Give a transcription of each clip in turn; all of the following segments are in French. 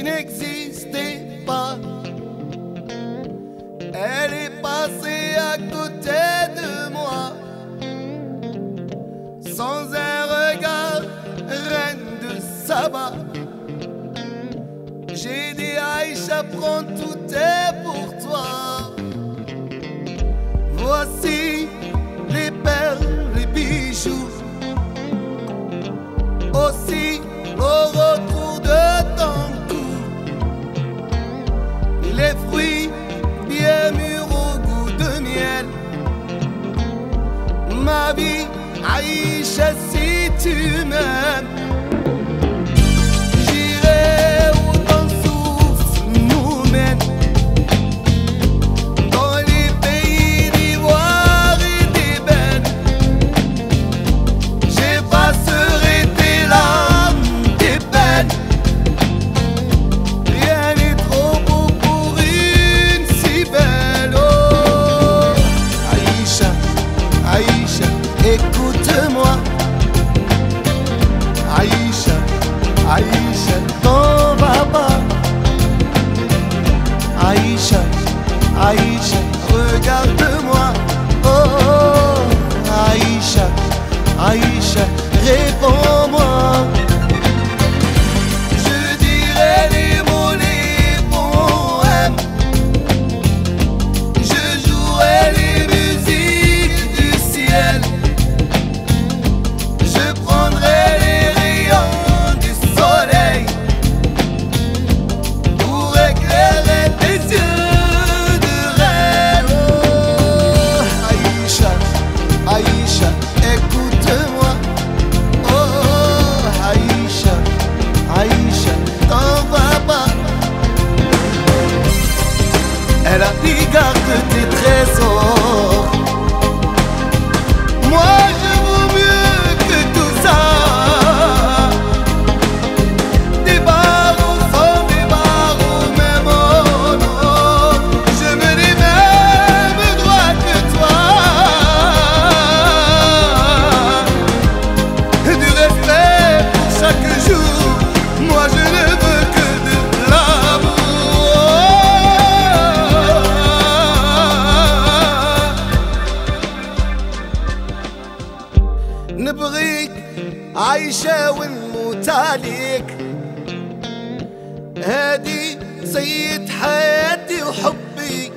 je n'existais pas. Elle est passée à côté de moi, sans un regard, reine de Saba. J'ai dit Aïcha, prends tout est pour toi. Voici les perles, les bijoux, aussi au retour de ton cou, les fruits bien mûrs au goût de miel. Ma vie, Aïcha, si tu m'aimes, j'irai où ton souffle nous mène, dans les pays d'ivoire et d'ébène. J'effacerai tes larmes, tes peines. Rien n'est trop beau pour une si belle. Oh, Aïcha, Aïcha, écoute-moi. Aïcha, Aïcha, t'en vas pas. Aïcha, Aïcha, regarde-moi. Oh, oh, Aïcha, Aïcha, réponds-moi. Je dirai les mots, les poèmes. Je jouerai les musiques du ciel. Je prendrai les rayons du soleil pour éclairer tes yeux de reine. Oh, Aïcha, Aïcha, écoute-moi. Oh, Aïcha, Aïcha, t'en vas pas. Elle a dit garde tes trésors. Moi je vaux mieux que tout ça. Des barreaux sans des barreaux, même oh non. Je me dis même droit que toi. Du respect pour chaque jour. Moi je ne veux que de l'amour. نبغيك عايشة ونموت عليك. هادي سيد حياتي وحبي.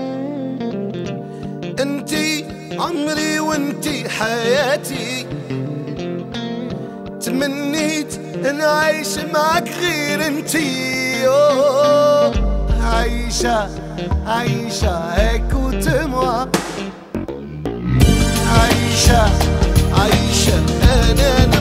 انتي عمري وانتي حياتي. تمنيت نعيش معك غير انتي. أوه، عايشة، عايشة، écoute-moi. Aïcha, Aïcha,